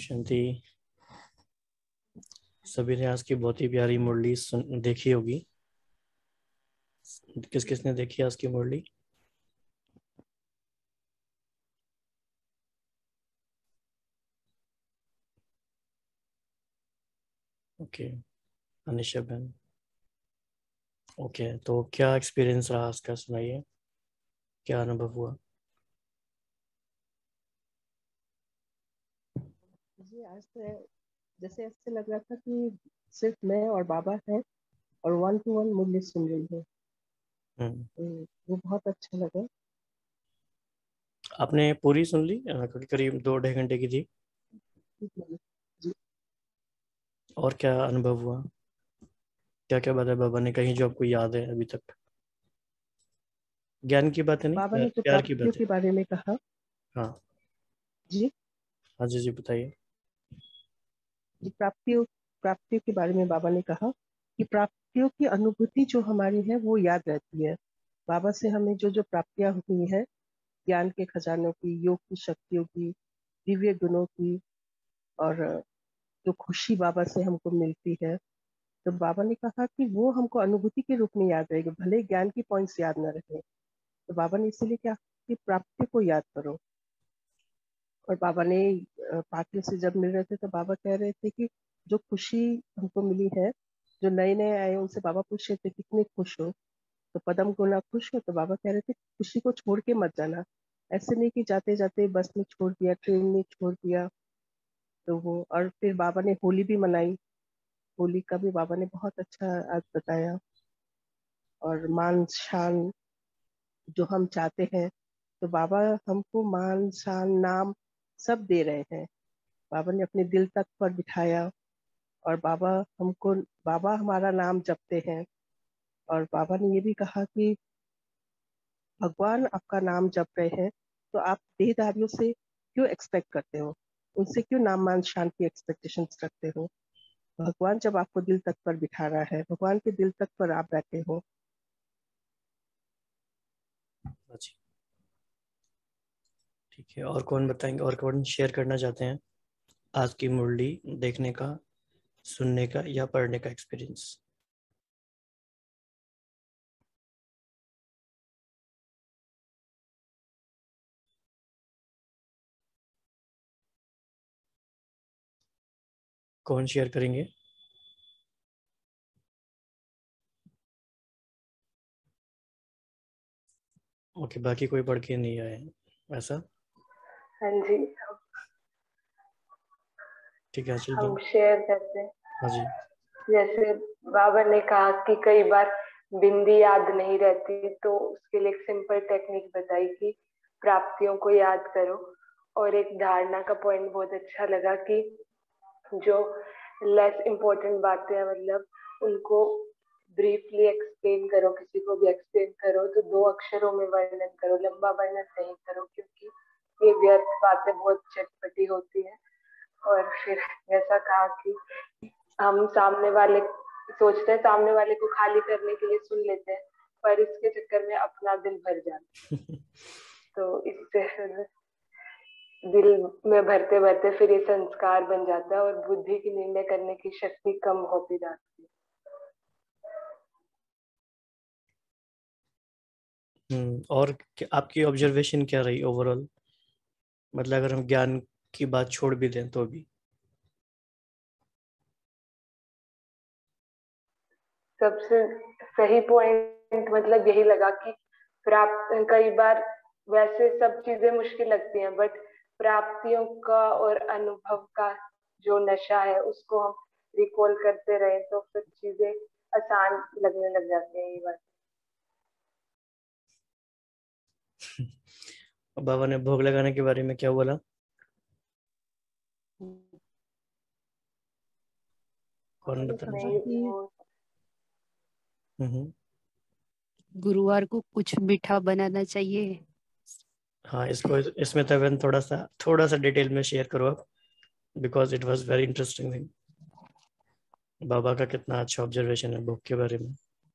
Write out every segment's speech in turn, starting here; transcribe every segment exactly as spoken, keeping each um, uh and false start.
शांति। सभी ने आज की बहुत ही प्यारी मुरली सुन देखी होगी। किस किसने देखी आज की मुरली? ओके, अनिशा बहन। ओके, तो क्या एक्सपीरियंस रहा आज का, सुनाइए, क्या अनुभव हुआ? जी आज से जैसे ऐसे लग रहा था कि सिर्फ मैं और बाबा हैं और वन टू वन मुरली सुन रही है। हम्म, तो वो बहुत अच्छा लगा। आपने पूरी सुन ली? अ, क्योंकि करीब दो ढाई घंटे की थी। जी और क्या अनुभव हुआ? क्या क्या बताया बाबा ने, कहीं जो आपको याद है अभी तक? ज्ञान की बातें नहीं, बाबा प्यार, ने जो प्यार की प्राप्तियों बातें। के बारे में कहा। हाँ। जी हाँ जी जी, बताइए। जी प्राप्तियों प्राप्तियों के बारे में बाबा ने कहा कि प्राप्तियों की अनुभूति जो हमारी है वो याद रहती है। बाबा से हमें जो जो प्राप्तियां हुई है, ज्ञान के खजानों की, योग की शक्तियों की, दिव्य गुणों की, और जो खुशी बाबा से हमको मिलती है, तो बाबा ने कहा कि वो हमको अनुभूति के रूप में याद रहेगी, भले ज्ञान की पॉइंट्स याद न रहे। तो बाबा ने इसीलिए क्या कि प्राप्ति को याद करो। और बाबा ने अ, पार्टियों से जब मिल रहे थे तो बाबा कह रहे थे कि जो खुशी हमको मिली है, जो नए नए आए उनसे बाबा पूछ रहे थे कितने खुश हो, तो पदम गुना खुश हो। तो बाबा कह रहे थे खुशी को छोड़ के मत जाना। ऐसे नहीं कि जाते जाते बस में छोड़ दिया, ट्रेन में छोड़ दिया। तो वो, और फिर बाबा ने होली भी मनाई। होली का भी बाबा ने बहुत अच्छा आज बताया। और मान शान जो हम चाहते हैं, तो बाबा हमको मान शान नाम सब दे रहे हैं। बाबा ने अपने दिल तक पर बिठाया। और बाबा हमको बाबा हमारा नाम जपते हैं। और बाबा ने ये भी कहा कि भगवान आपका नाम जप रहे हैं, तो आप देहधारियों से क्यों एक्सपेक्ट करते हो, उनसे क्यों नाम मान शान की एक्सपेक्टेशंस रखते हो। भगवान जब आपको दिल तक पर बिठा रहा है, भगवान के दिल तक पर आप बैठे हो। अच्छा, ठीक है। और कौन बताएंगे, और कौन शेयर करना चाहते हैं आज की मुरली देखने का, सुनने का या पढ़ने का एक्सपीरियंस? कौन शेयर करेंगे? ओके, बाकी कोई पढ़ के नहीं आए हैं ऐसा? हाँ जी, ठीक है, अचल हम बहन। शेयर करते हैं। हाँ जी। जैसे बाबा ने कहा कि कई बार बिंदी याद नहीं रहती, तो उसके लिए एक सिंपल टेक्निक बताई कि प्राप्तियों को याद करो। और एक धारणा का पॉइंट बहुत अच्छा लगा कि जो लेस इम्पोर्टेंट बातें हैं, मतलब उनको ब्रीफली एक्सप्लेन करो, किसी को भी एक्सप्लेन करो तो दो अक्षरों में वर्णन करो, लंबा वर्णन नहीं करो, क्योंकि ये व्यर्थ बातें बहुत चटपटी होती हैं। और फिर ऐसा कहा कि हम सामने वाले सोचते हैं, सामने वाले को खाली करने के लिए सुन लेते हैं, पर इसके चक्कर में अपना दिल भर जाता है। तो इससे दिल में भरते भरते फिर ये संस्कार बन जाता है और बुद्धि की निर्णय करने की शक्ति कम होती जाती है। हम्म और क्या- आपकी ऑब्जर्वेशन क्या रही ओवरऑल? मतलब अगर हम ज्ञान की बात छोड़ भी दें तो भी? सबसे सही पॉइंट मतलब यही लगा कि प्राप्त कई बार वैसे सब चीजें मुश्किल लगती हैं, बट प्राप्तियों का और अनुभव का जो नशा है उसको हम रिकॉल करते रहे तो फिर चीजें आसान लगने लग जाती हैं। ये बात बाबा ने भोग लगाने के बारे में क्या बोला? कौन मैंने बताना कहा नहीं, चाहिए? कि वो हम्म गुरुवार को कुछ मीठा बनाना चाहिए। हाँ, इसको इसमें तवन थोड़ा सा थोड़ा सा डिटेल में शेयर करो आप, because it was very interesting thing. बाबा का कितना अच्छा ऑब्जर्वेशन है भोग के बारे में।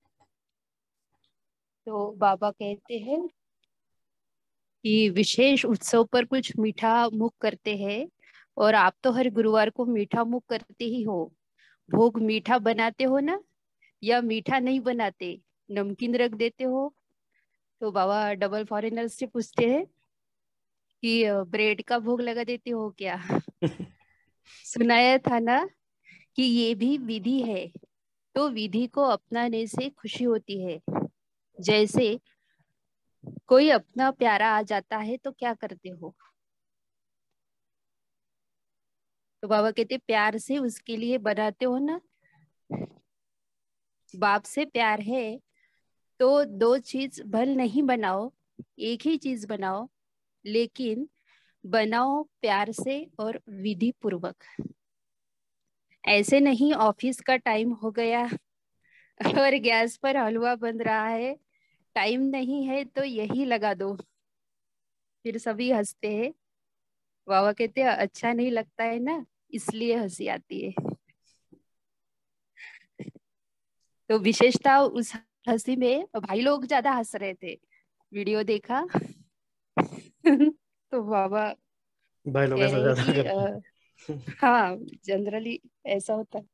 तो बाबा कहते हैं कि विशेष उत्सव पर कुछ मीठा मुख करते हैं, और आप तो हर गुरुवार को मीठा मुख करते ही हो। भोग मीठा बनाते हो ना, या मीठा नहीं बनाते, नमकीन रख देते हो? तो बाबा डबल फॉरेनर से पूछते हैं कि अ, ब्रेड का भोग लगा देते हो क्या? सुनाया था ना कि ये भी विधि है, तो विधि को अपनाने से खुशी होती है। जैसे कोई अपना प्यारा आ जाता है तो क्या करते हो? तो बाबा कहते प्यार से उसके लिए बनाते हो ना। बाप से प्यार है तो दो चीज भल नहीं बनाओ, एक ही चीज बनाओ, लेकिन बनाओ प्यार से और विधि पूर्वक। ऐसे नहीं ऑफिस का टाइम हो गया और गैस पर हलवा बन रहा है, टाइम नहीं है तो यही लगा दो। फिर सभी हंसते हैं। बाबा कहते हैं अच्छा नहीं लगता है ना, इसलिए हंसी आती है। तो विशेषता उस हंसी में भाई लोग ज्यादा हंस रहे थे, वीडियो देखा। तो बाबा भाई लोग कह ऐसा रहे हैं ज्यादा कि करते अ, हैं। हाँ, जनरली ऐसा होता है।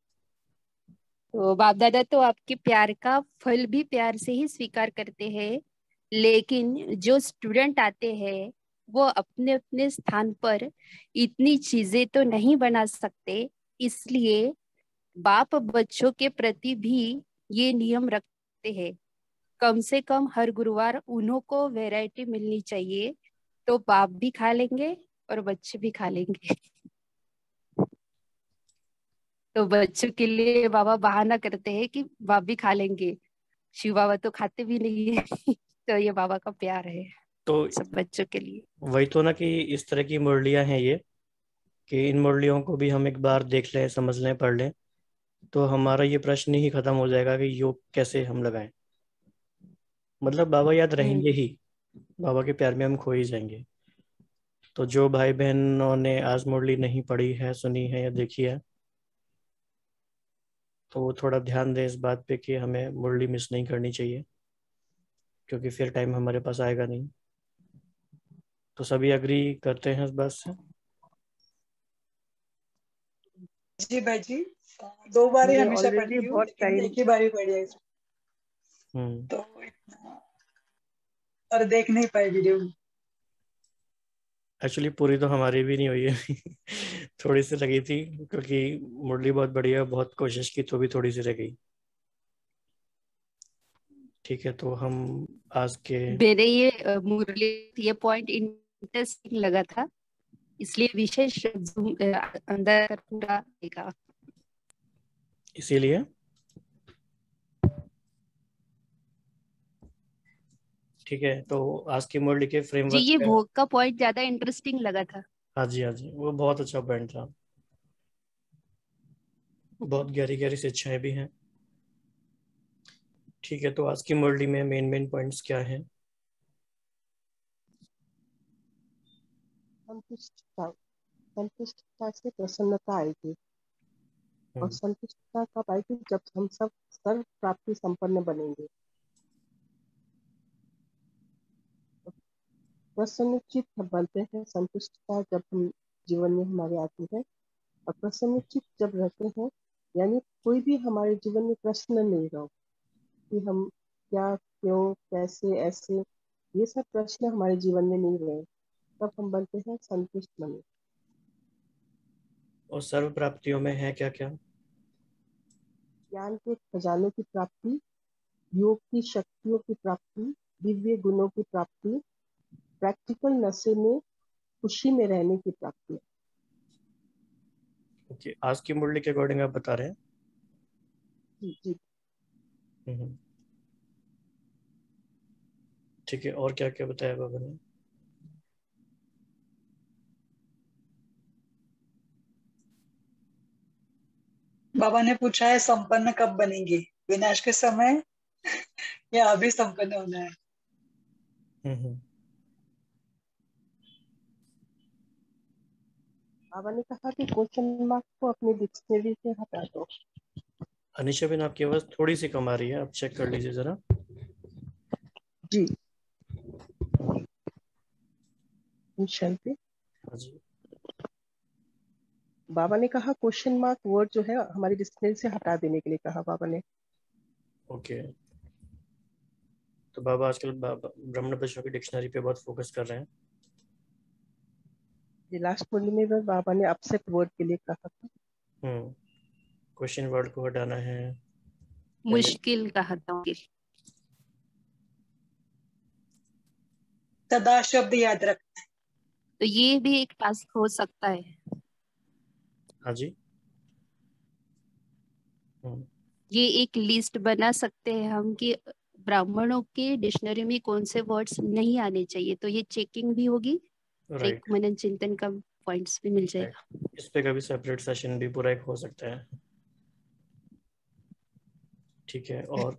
तो बाप दादा तो आपके प्यार का फल भी प्यार से ही स्वीकार करते हैं, लेकिन जो स्टूडेंट आते हैं वो अपने अपने स्थान पर इतनी चीजें तो नहीं बना सकते, इसलिए बाप बच्चों के प्रति भी ये नियम रखते हैं। कम से कम हर गुरुवार उन्हों को वैरायटी मिलनी चाहिए, तो बाप भी खा लेंगे और बच्चे भी खा लेंगे। तो बच्चों के लिए बाबा बहाना करते हैं कि बाप भी खा लेंगे, शिव बाबा तो खाते भी नहीं है। तो ये बाबा का प्यार है तो सब बच्चों के लिए। वही तो ना कि इस तरह की मुरलियां हैं ये, कि इन मुरलियों को भी हम एक बार देख लें, समझ लें, पढ़ लें, तो हमारा ये प्रश्न ही खत्म हो जाएगा कि योग कैसे हम लगाएं। मतलब बाबा याद हम्म। रहेंगे ही, बाबा के प्यार में हम खो ही जाएंगे। तो जो भाई बहनों ने आज मुरली नहीं पढ़ी है, सुनी है या देखी है, तो वो थोड़ा ध्यान दें इस बात पे कि हमें मुरली मिस नहीं करनी चाहिए, क्योंकि फिर टाइम हमारे पास आएगा नहीं। तो सभी अग्री करते हैं इस बात से? जी भाई जी, दो बार ही हमने हमेशा ऑलरेडी पढ़ती हूँ, बहुत लेकिन टाइम एक ही बार ही पढ़ी है हम्म। तो इतना और देख नहीं पाई वीडियो। एक्चुअली पूरी तो हमारी भी नहीं हुई है। थोड़ी सी लगी थी, क्योंकि मुरली बहुत बढ़िया, बहुत कोशिश की, तो भी थोड़ी सी रह गई। ठीक है, तो हम आज के मेरे ये अ, मुरली ये पॉइंट इंटरेस्टिंग लगा था, इसलिए विशेष zoom, अ, अंदर पूरा देखा। इसीलिए ठीक है, तो आज की मुरली के जी, फ्रेमवर्क ये पे। भोग का पॉइंट ज्यादा इंटरेस्टिंग लगा था। हाँ जी, हाँ जी, वो बहुत अच्छा पॉइंट था। बहुत गहरी गहरी शिक्षाएं भी हैं। ठीक है, तो आज की मुरली में मेन मेन पॉइंट्स क्या हैं? संतुष्टता, संतुष्टता से प्रसन्नता आएगी। और हम्म। संतुष्टता कब आएगी? जब हम सब सर्व प्राप्ति संपन्न बनेंगे। प्रसन्नचित हम बनते हैं संतुष्टता जब हम जीवन में हमारे आती है। और प्रसन्नचित जब रहते हैं, यानी कोई भी हमारे जीवन में प्रश्न नहीं रहो कि हम क्या, क्यों, कैसे, ऐसे, ये सब प्रश्न हमारे जीवन में नहीं रहे, तब हम बनते हैं संतुष्ट मनुष्य। और सर्व प्राप्तियों में है क्या क्या? ज्ञान के खजानों की प्राप्ति, योग की शक्तियों की प्राप्ति, दिव्य गुणों की प्राप्ति, प्रैक्टिकल नशे में खुशी में रहने की प्राप्ति। ओके, आज की मुरली के अकॉर्डिंग आप बता रहे हैं? जी जी। हम्म। ठीक है, और क्या क्या बताया बाबा ने? बाबा ने पूछा है संपन्न कब बनेंगे, विनाश के समय या अभी संपन्न होना है। हम्म। बाबा ने कहा कि क्वेश्चन मार्क को अपने डिक्शनरी से हटा दो। अनिशा बिन, आपकी आवाज थोड़ी सी कम आ रही है, आप चेक कर लीजिए जरा। जी। हम्म। शांति। हाँ जी। बाबा ने कहा क्वेश्चन मार्क वर्ड जो है हमारी डिक्शनरी से हटा देने के लिए कहा बाबा ने। ओके, तो बाबा आजकल ब्राह्मण बच्चों की डिक्शनरी पे बहुत फोकस कर रहे हैं। लास्ट मुरली में बाबा ने अपसेट वर्ड के लिए कहा था। हम्म क्वेश्चन वर्ड को हटाना है, मुश्किल कहा था। सदा शब्द याद रखना है। तो ये भी एक टास्क हो सकता है। हाँ जी। हम्म ये एक लिस्ट बना सकते हैं हम कि ब्राह्मणों के डिक्शनरी में कौन से वर्ड्स नहीं आने चाहिए, तो ये चेकिंग भी होगी और एक राइट मनन चिंतन का पॉइंट्स भी मिल राइट, जाएगा। इस पे कभी सेपरेट सेशन भी पूरा एक हो सकता है। ठीक है, और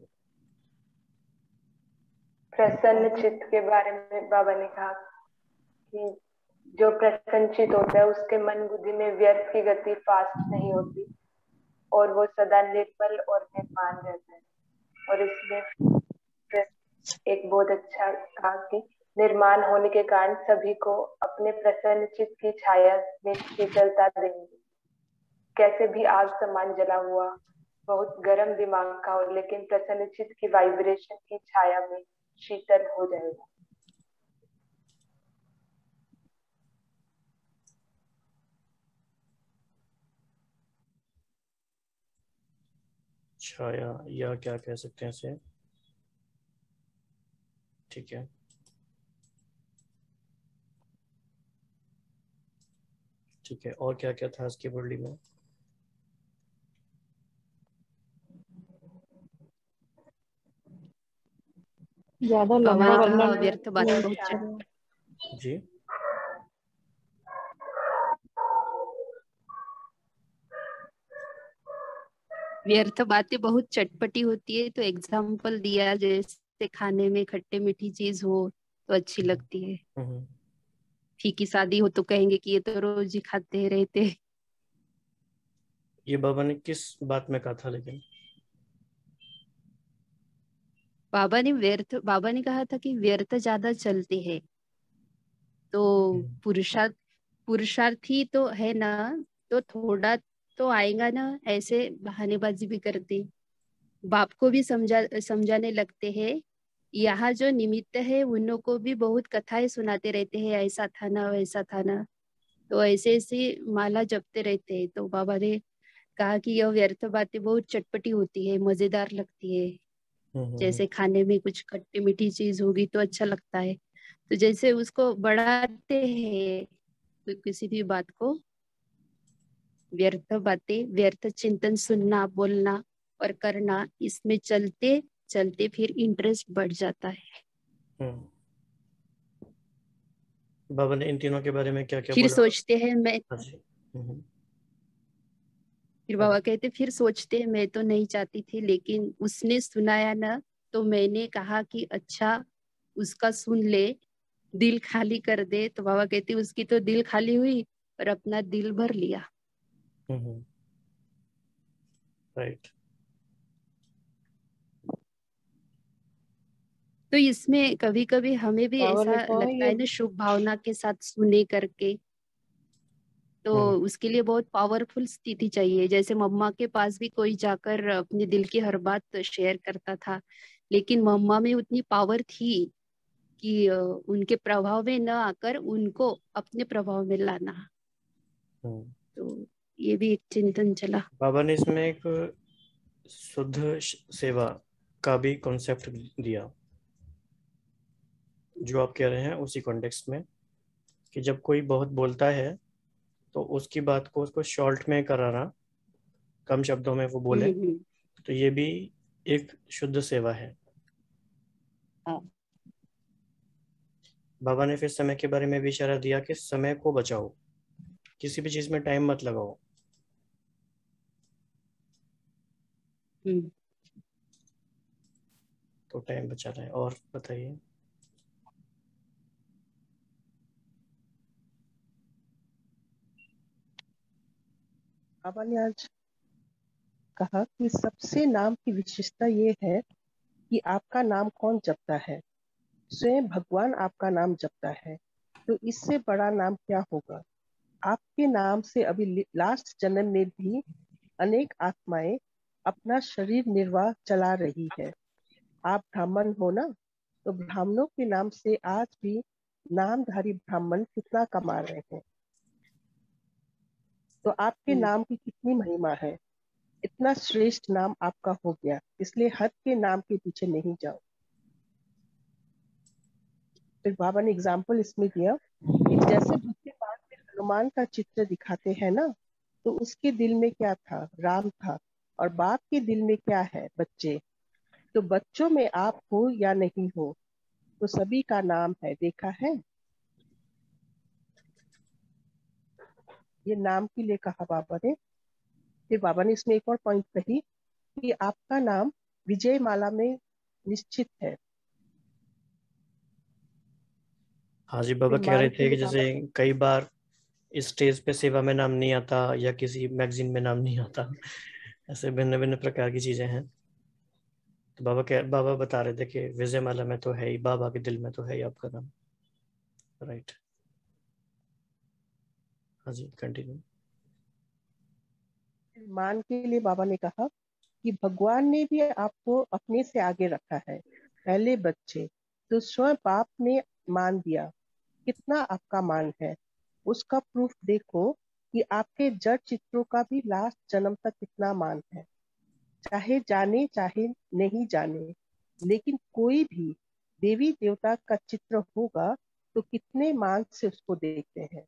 प्रसन्न चित्त के बारे में बाबा ने कहा कि जो प्रसन्न चित्त होता है उसके मन बुद्धि में व्यर्थ की गति फास्ट नहीं होती और वो सदा निर्मल और निर्माण रहता है। और इसमें एक बहुत अच्छा कहा कि निर्माण होने के कारण सभी को अपने प्रसन्न चित्त की छाया में शीतलता देंगे। कैसे भी आग समान जला हुआ बहुत गर्म दिमाग का हो, लेकिन प्रसन्न चित्त की वाइब्रेशन की छाया में शीतल हो जाएगा। छाया या क्या कह सकते हैं इसे। ठीक है, ठीक है, और क्या क्या था इसकी मुरली में। ज्यादा बाबा लंबा ने करना कहा व्यर्थ बातें बहुत नहीं। चल जी, व्यर्थ बातें बहुत चटपटी होती है, तो एग्जाम्पल दिया जैसे खाने में खट्टे मीठी चीज हो तो अच्छी लगती है। हम्म फीकी शादी हो तो कहेंगे कि ये तो रोज ही खाते रहते। ये बाबा ने किस बात में कहा था लेकिन। बाबा ने व्यर्थ बाबा ने कहा था कि व्यर्थ ज्यादा चलते हैं, तो हम्म पुरुषार्थ पुरुषार्थी तो है ना, तो थोड़ा तो आएगा ना, ऐसे बहानेबाजी भी करते, बाप को भी समझा समझाने लगते हैं। यहाँ जो निमित्त है उन को भी बहुत कथाएं सुनाते रहते हैं, ऐसा था ना वैसा था ना, तो ऐसे ऐसे माला जपते रहते हैं। तो बाबा ने कहा कि यह व्यर्थ बातें बहुत चटपटी होती है, मजेदार लगती है। हम्म हम्म, जैसे खाने में कुछ खट्टी मीठी चीज होगी तो अच्छा लगता है, तो जैसे उसको बढ़ाते हैं तो किसी भी बात को, व्यर्थ बातें व्यर्थ चिंतन सुनना बोलना और करना, इसमें चलते चलते फिर इंटरेस्ट बढ़ जाता है। हम्म। बाबा ने इन तीनों के बारे में क्या क्या फिर बोला। सोचते हैं मैं हाँ जी। हम्म फिर हाँ बाबा जी। कहते फिर सोचते हैं मैं तो नहीं चाहती थी, लेकिन उसने सुनाया ना, तो मैंने कहा कि अच्छा उसका सुन ले, दिल खाली कर दे। तो बाबा कहते उसकी तो दिल खाली हुई और अपना दिल भर लिया। Hmm right. तो इसमें कभी कभी हमें भी बाबा ऐसा ने कहा लगता ये है ना, शुभ भावना के साथ सुने करके, तो हम्म उसके लिए बहुत पावरफुल स्थिति चाहिए। जैसे मम्मा के पास भी कोई जाकर अपने दिल की हर बात शेयर करता था, लेकिन मम्मा में उतनी पावर थी कि अ, उनके प्रभाव में न आकर उनको अपने प्रभाव में लाना। हम्म। तो ये भी एक चिंतन चला। बाबा ने इसमें एक शुद्ध श- सेवा का भी कॉन्सेप्ट दिया, जो आप कह रहे हैं उसी कॉन्टेक्स्ट में, कि जब कोई बहुत बोलता है तो उसकी बात को उसको शॉर्ट में कराना, कम शब्दों में वो हम्म बोले, हम्म, तो ये भी एक शुद्ध सेवा है। हाँ। बाबा ने फिर समय के बारे में भी इशारा दिया कि समय को बचाओ, किसी भी चीज में टाइम मत लगाओ। हम्म। तो टाइम बचाना है। और बताइए। बाबा ने आज कहा कि सबसे नाम की विशेषता ये है कि आपका नाम कौन जपता है, स्वयं भगवान आपका नाम जपता है, तो इससे बड़ा नाम क्या होगा। आपके नाम से अभी लास्ट जन्म में भी अनेक आत्माएं अपना शरीर निर्वाह चला रही है। आप ब्राह्मण हो ना, तो ब्राह्मणों के नाम से आज भी नामधारी ब्राह्मण कितना कमा रहे हैं। तो आपके नाम की कितनी महिमा है, इतना श्रेष्ठ नाम आपका हो गया, इसलिए हद के नाम के पीछे नहीं जाओ। फिर बाबा ने एग्जाम्पल इसमें दिया कि जैसे बच्चे बाद में हनुमान का चित्र दिखाते हैं ना, तो उसके दिल में क्या था, राम था, और बाप के दिल में क्या है, बच्चे। तो बच्चों में आप हो या नहीं हो, तो सभी का नाम है, देखा है। ये नाम के लिए कहा बाबा ने। फिर बाबा ने इसमें एक और पॉइंट कही कि आपका नाम विजय माला में निश्चित है। हाँ जी, बाबा फिर कह मान रहे के थे कि लिए जैसे बाबा, कई बार इस स्टेज पे सेवा में नाम नहीं आता या किसी मैगजीन में नाम नहीं आता, ऐसे भिन्न भिन्न प्रकार की चीजें हैं। तो बाबा कह बाबा बता रहे थे कि विजय माला में तो है ही, बाबा के दिल में तो है ही आपका नाम। राइट, हाँ जी, कंटिन्यू। मान के लिए बाबा ने कहा कि भगवान ने भी आपको अपने से आगे रखा है, पहले बच्चे, तो स्वयं बाप ने मान दिया। कितना आपका मान है, उसका प्रूफ देखो कि आपके जड़ चित्रों का भी लास्ट जन्म तक कितना मान है। चाहे जाने चाहे नहीं जाने, लेकिन कोई भी देवी देवता का चित्र होगा तो कितने मान से उसको देखते हैं।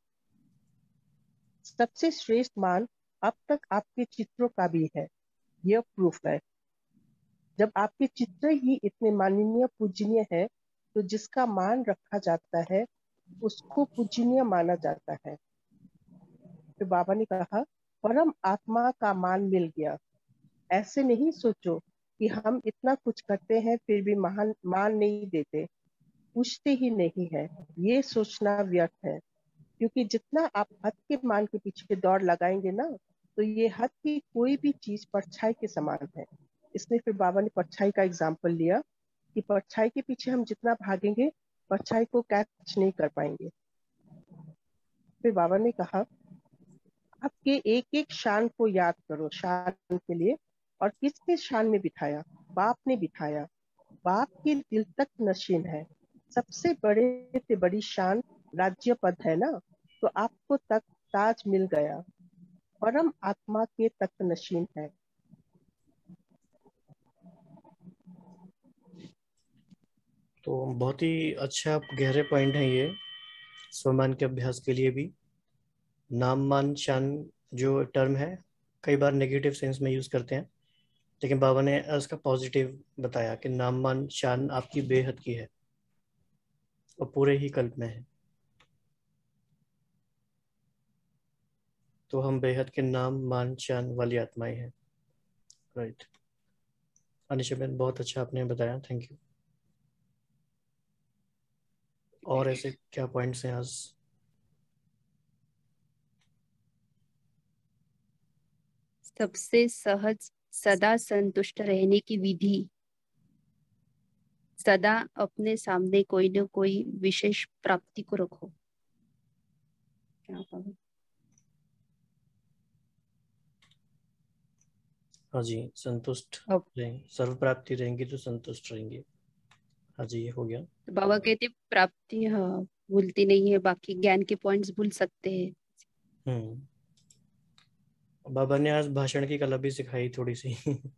सबसे श्रेष्ठ मान अब तक आपके चित्रों का भी है, यह प्रूफ है। जब आपके चित्र ही इतने माननीय पूजनीय है, तो जिसका मान रखा जाता है उसको पूजनीय माना जाता है। तो बाबा ने कहा परम आत्मा का मान मिल गया। ऐसे नहीं सोचो कि हम इतना कुछ करते हैं फिर भी महान मान नहीं देते, पूछते ही नहीं है। ये सोचना व्यर्थ है, क्योंकि जितना आप हद के मान के पीछे दौड़ लगाएंगे ना, तो ये हद की कोई भी चीज परछाई के समान है। इसमें फिर बाबा ने परछाई का एग्जाम्पल लिया कि परछाई के पीछे हम जितना भागेंगे परछाई को कैच नहीं कर पाएंगे। फिर बाबा ने कहा आपके एक एक शान को याद करो, शान के लिए। और किसके शान में बिठाया, बाप ने बिठाया। बाप के दिल तक नशीन है। सबसे बड़े से बड़ी शान राज्य पद है ना, तो आपको तक ताज मिल गया, परम आत्मा के तख्त नशीन है। तो बहुत ही अच्छा गहरे पॉइंट है ये, स्वमान के अभ्यास के लिए भी। नाम मान शान जो टर्म है कई बार नेगेटिव सेंस में यूज करते हैं, लेकिन बाबा ने उसका पॉजिटिव बताया कि नाम मान शान आपकी बेहद की है और पूरे ही कल्प में है। तो हम बेहद के नाम मान शान वाली आत्माएं हैं। राइट, अनिशा बहन बहुत अच्छा आपने बताया, थैंक यू। और ऐसे क्या पॉइंट्स हैं आज? सबसे सहज सदा संतुष्ट रहने की विधि, सदा अपने सामने कोई न कोई विशेष प्राप्ति को रखो। क्या बाबा? हाँ जी, संतुष्ट अब रहेंगे, सर्व प्राप्ति रहेंगी तो संतुष्ट रहेंगे। हाँ जी, ये हो गया। तो बाबा कहते प्राप्ति हाँ भूलती नहीं है, बाकी ज्ञान के पॉइंट्स भूल सकते हैं। हम्म बाबा ने आज भाषण की कला भी सिखाई थोड़ी सी।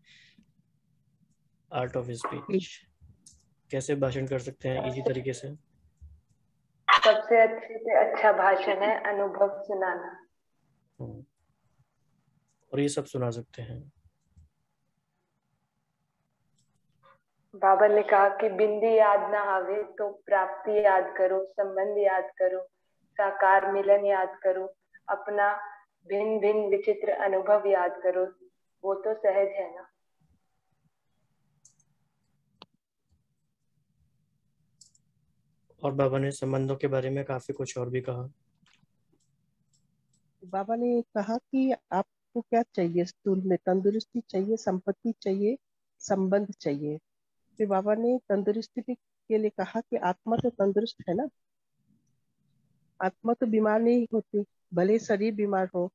आर्ट ऑफ स्पीच, कैसे भाषण कर सकते हैं इजी तरीके से। सबसे अच्छे से अच्छा भाषण है अनुभव सुनाना। हम्म और ये सब सुना सकते हैं। बाबा ने कहा कि बिंदी याद ना आवे तो प्राप्ति याद करो, संबंध याद करो, साकार मिलन याद करो, अपना भिन्न भिन्न विचित्र अनुभव याद करो। वो तो सहज है ना। और बाबा ने संबंधों के बारे में काफी कुछ और भी कहा। बाबा ने कहा कि आपको क्या चाहिए, स्थूल में तंदुरुस्ती चाहिए, संपत्ति चाहिए, संबंध चाहिए। फिर बाबा ने तंदुरुस्ती के लिए कहा कि आत्मा तो तंदुरुस्त है ना, आत्मा तो बीमार नहीं होती। भले शरीर बीमार हो।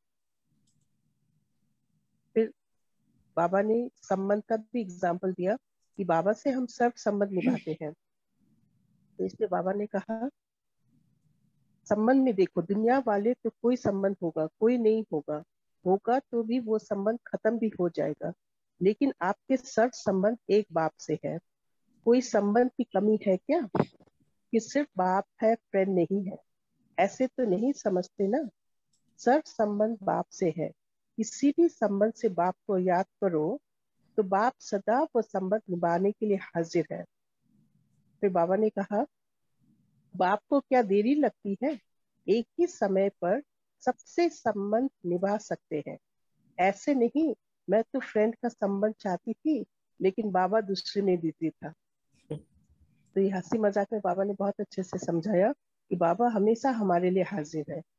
फिर बाबा ने संबंध का भी एग्जाम्पल दिया कि बाबा से हम सब संबंध निभाते हैं। तो इसलिए बाबा ने कहा संबंध में देखो, दुनिया वाले तो कोई संबंध होगा, कोई नहीं होगा, होगा तो भी वो संबंध खत्म भी हो जाएगा, लेकिन आपके सब संबंध एक बाप से है। कोई संबंध की कमी है क्या कि सिर्फ बाप है, फ्रेंड नहीं है? ऐसे तो नहीं समझते ना। सब संबंध बाप से है। किसी भी संबंध से बाप को याद करो तो बाप सदा वो संबंध निभाने के लिए हाजिर है। फिर बाबा ने कहा बाप को क्या देरी लगती है, एक ही समय पर सबसे संबंध निभा सकते हैं। ऐसे नहीं मैं तो फ्रेंड का संबंध चाहती थी लेकिन बाबा दूसरे में बिजी था। तो ये हंसी मजाक में बाबा ने बहुत अच्छे से समझाया कि बाबा हमेशा हमारे लिए हाजिर है।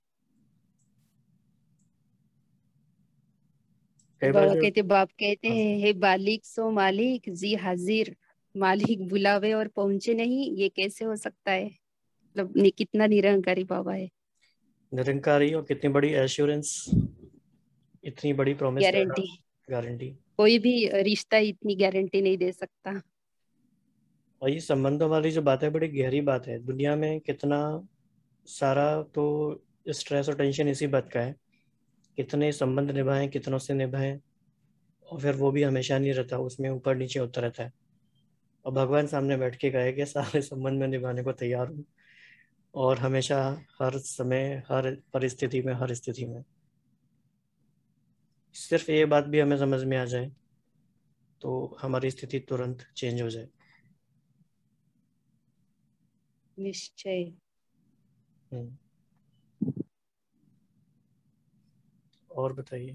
कई बार बाबा जो कहते बाप कहते हाँ, हैं, हे बालिक सो मालिक जी हाजिर, मालिक बुलावे और पहुंचे नहीं, ये कैसे हो सकता है? मतलब नि- कितना निरंकारी बाबा है। निरंकारी और कितनी बड़ी एश्योरेंस, इतनी बड़ी प्रॉमिस करना, गारंटी, गारंटी। कोई भी रिश्ता इतनी गारंटी नहीं दे सकता। और ये संबंधों वाली जो बात है बड़ी गहरी बात है। दुनिया में कितना सारा तो स्ट्रेस और टेंशन इसी बात का है, कितने संबंध निभाएं, कितनों से निभाएं, और फिर वो भी हमेशा नहीं रहता, उसमें ऊपर नीचे होता रहता है। और भगवान सामने बैठ के कहे कि सारे संबंध में निभाने को तैयार हूँ, और हमेशा, हर समय, हर परिस्थिति में, हर स्थिति में। सिर्फ ये बात भी हमें समझ में आ जाए तो हमारी स्थिति तुरंत चेंज हो जाए। निश्चय। हम्म। और बताइए।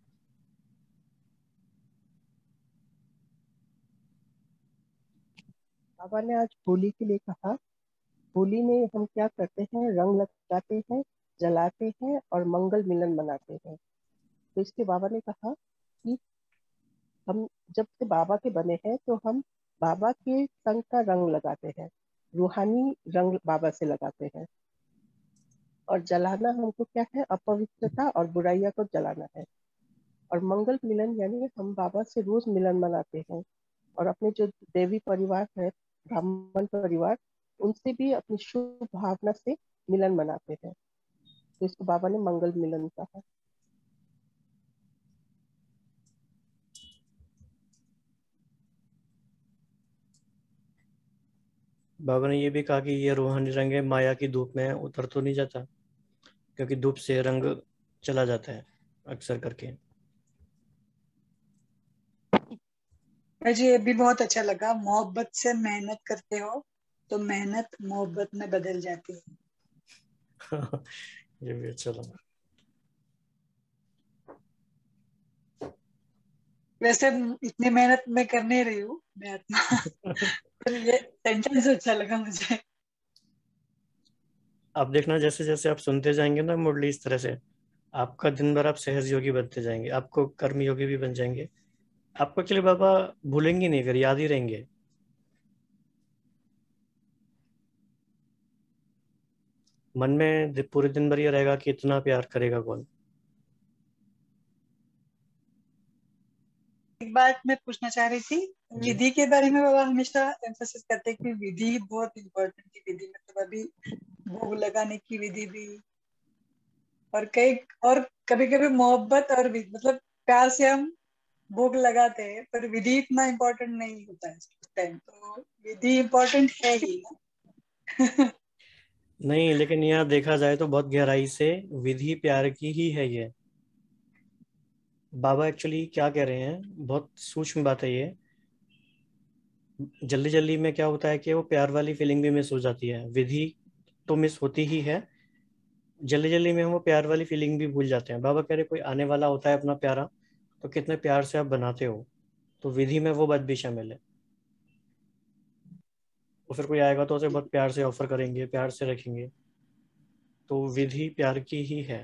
बाबा ने आज होली के लिए कहा, होली में हम क्या करते हैं, रंग लगाते हैं, जलाते हैं और मंगल मिलन मनाते हैं। तो इसके बाबा ने कहा कि हम जब से बाबा के बने हैं तो हम बाबा के संग का रंग लगाते हैं, रूहानी रंग बाबा से लगाते हैं। और जलाना हमको क्या है, अपवित्रता और बुराइयां को जलाना है। और मंगल मिलन यानी हम बाबा से रोज मिलन मनाते हैं, और अपने जो देवी परिवार है, ब्राह्मण परिवार, उनसे भी अपनी शुभ भावना से मिलन मनाते हैं। तो इसको बाबा ने मंगल मिलन कहा। बाबा ने ये भी कहा कि ये रूहानी रंग है, माया की धूप में उतर तो नहीं जाता, क्योंकि धूप से रंग चला जाता है अक्सर करके। मुझे ये भी बहुत अच्छा लगा, मोहब्बत से मेहनत करते हो तो मेहनत मोहब्बत में बदल जाती है। ये भी अच्छा लगा। वैसे इतनी मेहनत मैं कर नहीं रही हूँ मैं अपना, पर ये सेंटेंस अच्छा लगा मुझे। आप देखना, जैसे जैसे आप सुनते जाएंगे ना मुरली इस तरह से, आपका दिन भर आप सहज योगी बनते जाएंगे, आपको कर्म योगी भी बन जाएंगे। आपको एक्चुअली बाबा भूलेंगे नहीं, फिर याद ही रहेंगे। मन में दि- पूरे दिन भर ये रहेगा कि इतना प्यार करेगा कौन। एक बात मैं पूछना चाह रही थी, जी। विधि के बारे में बाबा हमेशा एम्फोसिस करते हैं कि विधि बहुत इम्पोर्टेंट है। विधि मतलब अभी भोग लगाने की विधि भी, और कई, और कभी कभी मोहब्बत और विधि मतलब प्यार से हम भोग लगाते हैं, पर विधि इतना इम्पोर्टेंट नहीं होता है उस टाइम। तो विधि इम्पोर्टेंट है ही ना। नहीं, लेकिन यहाँ देखा जाए तो बहुत गहराई से विधि प्यार की ही है ये। बाबा एक्चुअली क्या कह रहे हैं, बहुत सूक्ष्म बात है ये। जल्दी जल्दी में क्या होता है कि वो प्यार वाली फीलिंग भी मिस हो जाती है, विधि तो मिस होती ही है। जल्दी जल्दी में हम वो प्यार वाली फीलिंग भी भूल जाते हैं। बाबा कह रहे कोई आने वाला होता है अपना प्यारा, तो कितने प्यार से आप बनाते हो, तो विधि में वो बात भी शामिल है। और फिर कोई आएगा तो उसे बहुत प्यार से ऑफर करेंगे, प्यार से रखेंगे, तो विधि प्यार की ही है।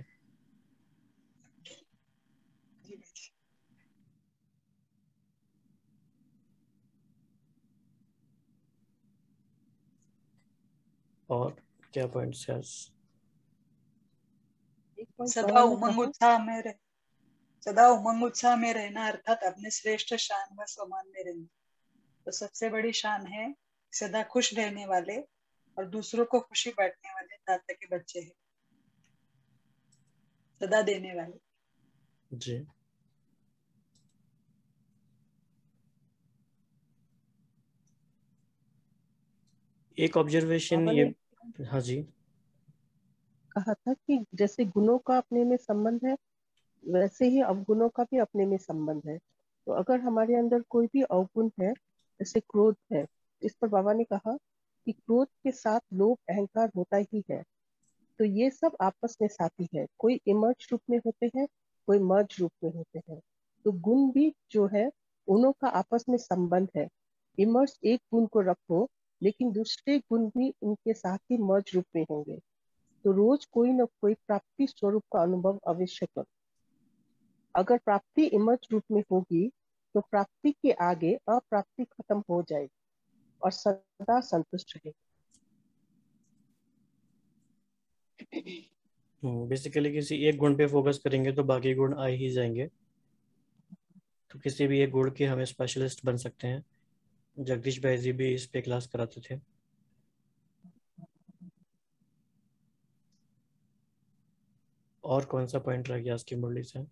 और क्या पॉइंट्स है? एक पॉइंट सदा बाबा ने उमंग कहा, उत्साह में रह सदा उमंग उत्साह में रहना अर्थात अपने श्रेष्ठ शान व सम्मान में रहना। तो सबसे बड़ी शान है सदा खुश रहने वाले और दूसरों को खुशी बांटने वाले दाता के बच्चे हैं, सदा देने वाले। जी। एक ऑब्जर्वेशन बाबा ये, ने हाँ जी, कहा था कि जैसे गुणों का अपने में संबंध है, वैसे ही अवगुणों का भी अपने में संबंध है। तो अगर हमारे अंदर कोई भी अवगुण है, जैसे क्रोध है, इस पर बाबा ने कहा कि क्रोध के साथ लोभ अहंकार होता ही है। तो ये सब आपस में साथी है, कोई इमर्ज रूप में होते हैं, कोई मर्ज रूप में होते हैं। तो गुण भी जो है, उनों का आपस में संबंध है। इमर्ज एक गुण को रखो, लेकिन दूसरे गुण भी उनके साथ ही मर्ज रूप में होंगे। तो रोज कोई न कोई प्राप्ति स्वरूप का अनुभव अवश्य करो। अगर प्राप्ति इमर्ज रूप में होगी, तो प्राप्ति के आगे अप्राप्ति खत्म हो जाएगी और सदा संतुष्ट रहेगी। बेसिकली किसी एक गुण पे फोकस करेंगे तो बाकी गुण आ ही जाएंगे। तो किसी भी एक गुण के हमें स्पेशलिस्ट बन सकते हैं। जगदीश भाई जी भी इस पे क्लास कराते थे। और कौन सा पॉइंट रह गया उसकी मुरली से?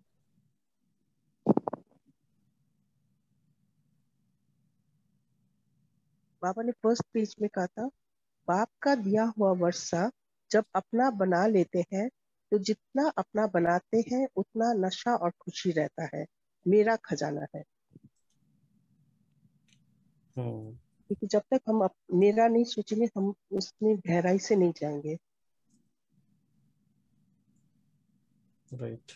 बाबा ने फर्स्ट पेज में कहा था, बाप का दिया हुआ वर्षा जब अपना बना लेते हैं, तो जितना अपना बनाते हैं उतना नशा और खुशी रहता है, मेरा खजाना है। हम्म, क्योंकि जब तक हम अप, मेरा नहीं सोचेंगे, हम उसमें गहराई से नहीं जाएंगे। राइट।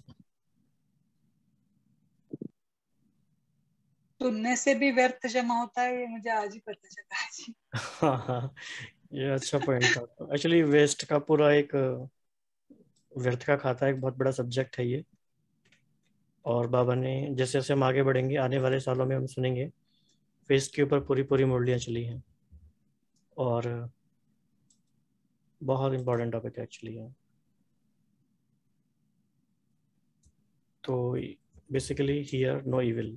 सुनने से भी व्यर्थ जमा होता है, ये मुझे आज ही पता चला जी। हाँ हाँ, ये अच्छा पॉइंट था। एक्चुअली वेस्ट का पूरा एक, व्यर्थ का खाता एक बहुत बड़ा सब्जेक्ट है ये। और बाबा ने जैसे जैसे हम आगे बढ़ेंगे, आने वाले सालों में हम सुनेंगे, वेस्ट के ऊपर पूरी पूरी मुरलियाँ चली हैं। और बहुत इंपॉर्टेंट टॉपिक है एक्चुअली है। तो बेसिकली हियर नो इविल।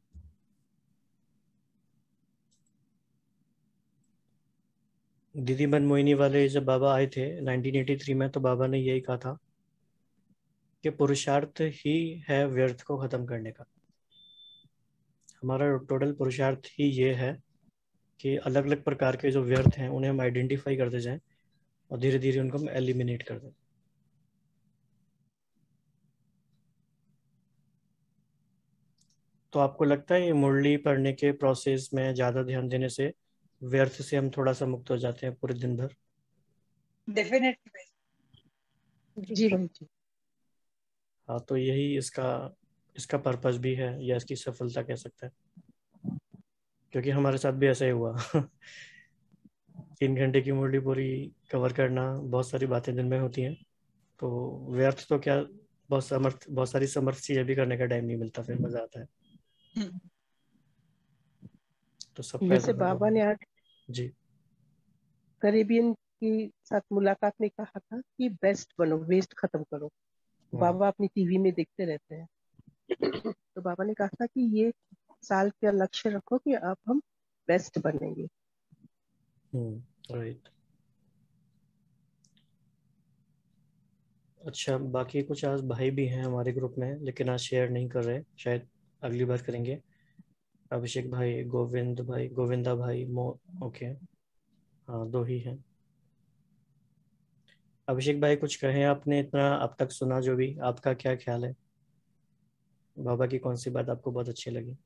दीदी मन मोहिनी वाले जब बाबा आए थे नाइनटीन एटी थ्री में, तो बाबा ने यही कहा था कि पुरुषार्थ ही है व्यर्थ को खत्म करने का। हमारा टोटल पुरुषार्थ ही ये है कि अलग अलग प्रकार के जो व्यर्थ हैं उन्हें हम आइडेंटिफाई करते जाएं और धीरे धीरे उनको हम एलिमिनेट कर दें। तो आपको लगता है ये मुरली पढ़ने के प्रोसेस में ज़्यादा ध्यान देने से व्यर्थ से हम थोड़ा सा मुक्त हो जाते हैं पूरे दिन भर? डेफिनेटली। जी भाई जी। हाँ, तो यही इसका इसका पर्पस भी है, या इसकी सफलता कह सकते हैं। क्योंकि हमारे साथ भी ऐसा ही हुआ। तीन घंटे की मुरली पूरी कवर करना, बहुत सारी बातें दिन में होती हैं, तो व्यर्थ तो क्या, बहुत समर्थ बहुत सारी समर्थ चीजें भी करने का टाइम नहीं मिलता, फिर मजा आता है। तो सबका ऐसा जैसे अनुभव बाबा है। ने आज जी। करेबियन के साथ मुलाकात में कहा था कि बेस्ट बनो, वेस्ट खत्म करो। हम्म, बाबा अपनी टीवी में देखते रहते हैं। तो बाबा ने कहा था कि ये साल का लक्ष्य रखो कि अब हम बेस्ट बनेंगे। Hmm, right. अच्छा, बाकी कुछ आज भाई भी हैं हमारे ग्रुप में, लेकिन आज शेयर नहीं कर रहे, शायद अगली बार करेंगे। अभिषेक भाई, गोविंद भाई, गोविंदा भाई, मो ओके, हाँ दो ही हैं। अभिषेक भाई कुछ कहें, आपने इतना अब तक सुना, जो भी आपका क्या ख्याल है, बाबा की कौन सी बात आपको बहुत अच्छी लगी?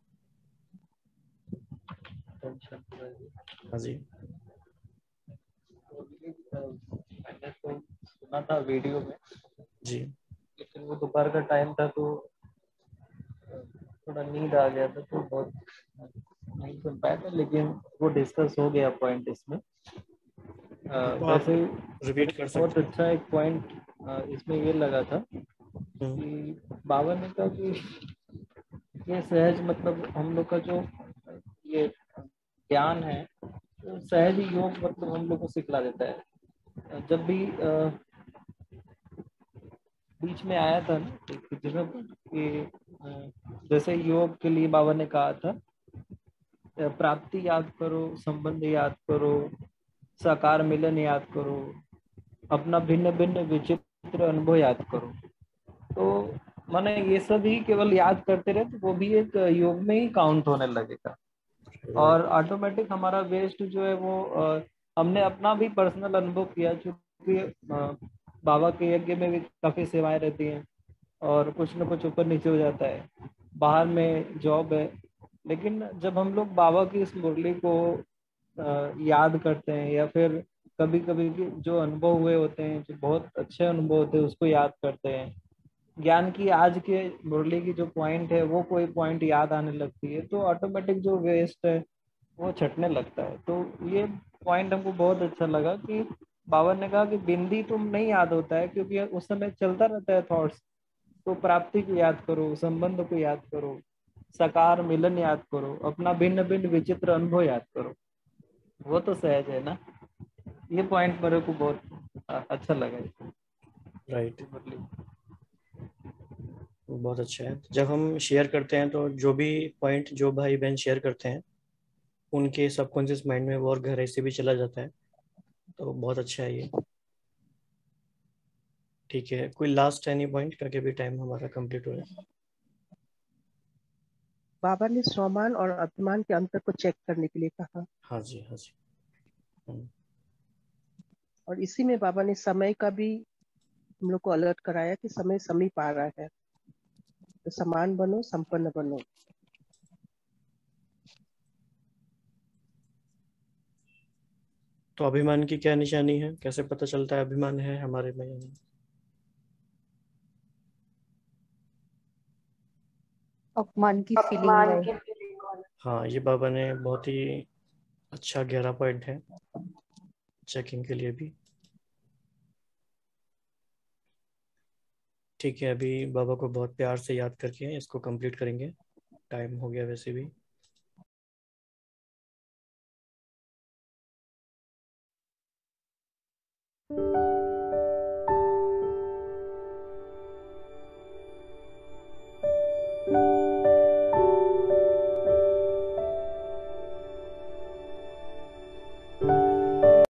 हाँ जी। मैंने तो सुना था वीडियो में, जी। लेकिन वो दोपहर का टाइम था तो थोड़ा नींद आ गया था, तो बहुत नहीं सुन पाया था, लेकिन वो डिस्कस हो गया पॉइंट इसमें। अ, तो आप वैसे रिपीट मेरे कर को बहुत सकते हैं। अच्छा एक पॉइंट इसमें ये लगा था हम्म, कि बाबा ने कहा कि ये सहज मतलब हम लोग का जो ये ज्ञान है, तो सहज योग मतलब हम लोग को सिखला देता है। जब भी अ, बीच में आया था ना कि जैसे कि जैसे योग के लिए बाबा ने कहा था प्राप्ति याद करो, संबंध याद करो, साकार मिलन याद करो, अपना भिन्न भिन्न विचित्र अनुभव याद करो। तो माने ये सब ही केवल याद करते रहे तो वो भी एक योग में ही काउंट होने लगेगा और ऑटोमेटिक हमारा वेस्ट जो है वो आ, हमने अपना भी पर्सनल अनुभव किया, क्योंकि बाबा के यज्ञ में भी काफी सेवाएं रहती हैं और कुछ न कुछ ऊपर नीचे हो जाता है, बाहर में जॉब है, लेकिन जब हम लोग बाबा की इस मुरली को आ, याद करते हैं या फिर कभी कभी जो अनुभव हुए होते हैं, जो बहुत अच्छे अनुभव होते हैं, उसको याद करते हैं, ज्ञान की आज के मुरली की जो पॉइंट है वो कोई पॉइंट याद आने लगती है, तो ऑटोमेटिक जो वेस्ट है वो छटने लगता है। तो ये पॉइंट हमको बहुत अच्छा लगा कि बाबा ने कहा कि बिंदी तुम नहीं याद होता है क्योंकि उस समय चलता रहता है थॉट्स, तो प्राप्ति को याद करो, संबंध को याद करो, साकार मिलन याद करो, अपना भिन्न भिन्न विचित्र अनुभव याद करो, वो तो सहज है ना। ये पॉइंट मेरे को बहुत अच्छा लगा। राइट, बहुत अच्छा है। जब हम शेयर करते हैं तो जो भी पॉइंट जो भाई बहन शेयर करते हैं उनके सबकॉन्शियस माइंड में वो और गहराई से भी चला जाता है, तो बहुत अच्छा है ये। ठीक है, कोई लास्ट एनी पॉइंट, क्योंकि भी टाइम हमारा कंप्लीट हो रहा है। बाबा ने स्वमान और अभिमान के अंतर को चेक करने के लिए कहा। हाँ जी, हाँ जी। हम्म, और इसी में बाबा ने समय का भी हम लोग को अलर्ट कराया कि समय समीप आ रहा है, तो समान बनो, संपन्न बनो। तो अभिमान की क्या निशानी है, कैसे पता चलता है अभिमान है हमारे में या नहीं? अपमान की फीलिंग अपमान है। की फीलिंग होना। हाँ, ये बाबा ने बहुत ही अच्छा गहरा पॉइंट है चेकिंग के लिए भी। ठीक है, अभी बाबा को बहुत प्यार से याद करके इसको कंप्लीट करेंगे, टाइम हो गया वैसे भी।